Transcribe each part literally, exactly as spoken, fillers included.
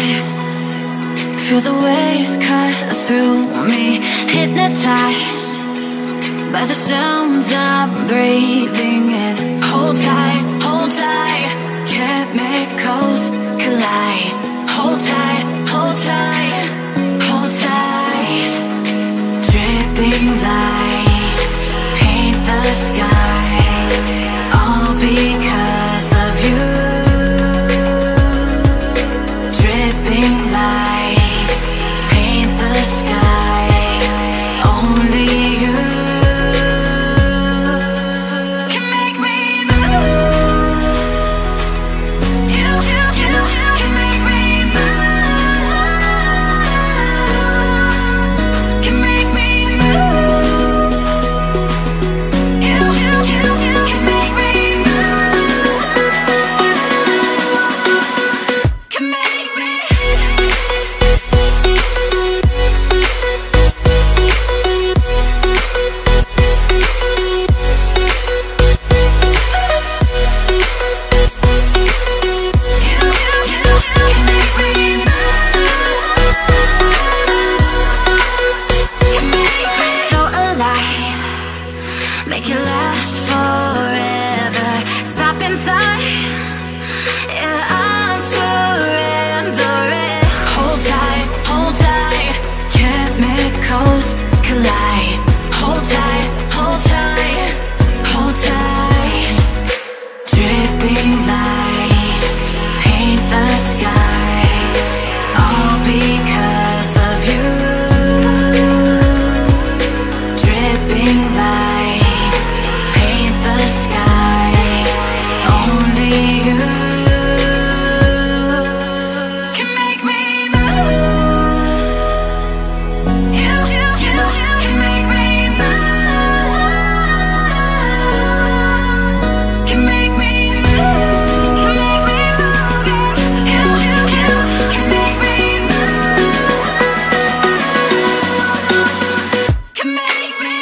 Feel the waves cut through me, hypnotized by the sounds I'm breathing in. Hold tight, hold tight, chemicals collide. Hold tight, hold tight, hold tight. Dripping lights paint the skies, all because of you. Dripping lights paint the skies, only you can make me move. You, you, you can make me move. Can make me move. You, you, you, you can make me move. Can make me. So alive, make it last forever. Stop in time, yeah, I'm surrendering. Hold tight, hold tight, chemicals collide. Hold tight, hold tight, hold tight. Dripping lights paint the skies, all because of you. Dripping lights paint the skies, only you can make me move. You, you, you can make me move. Can make me move. Can make me move. You, you, you can make me move. Can make me.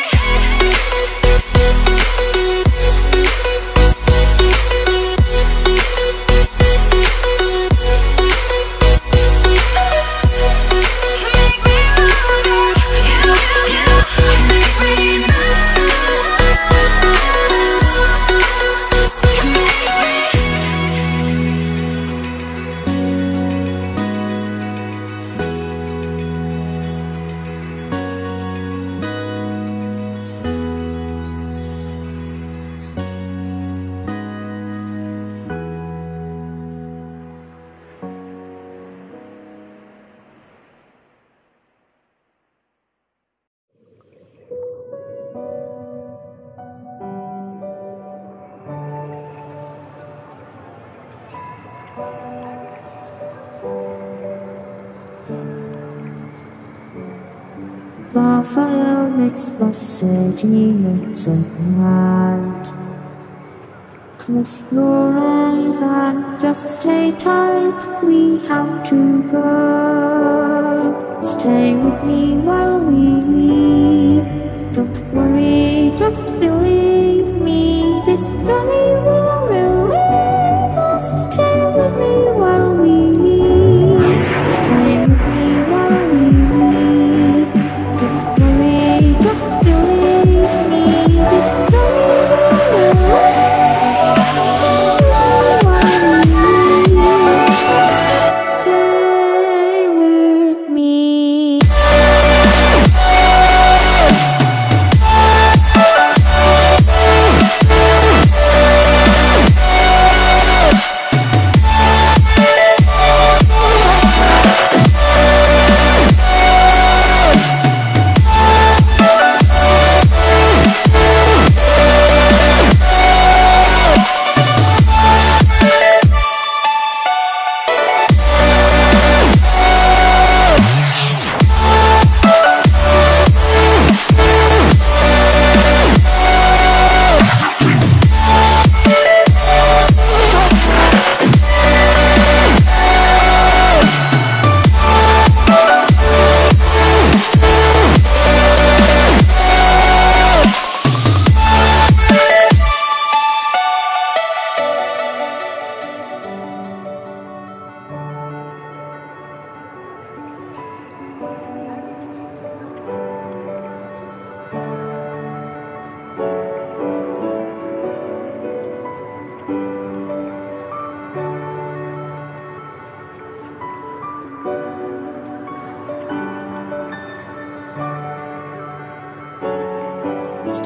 The fire makes the city look so bright. Close your eyes and just stay tight. We have to go. Stay with me while we leave. Don't worry, just believe me. This journey will relieve us. Stay with me while we leave. Stay with me while we leave. Don't worry, just believe me. This journey will relieve us. Stay while we leave. Stay with me.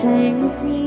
stay with me.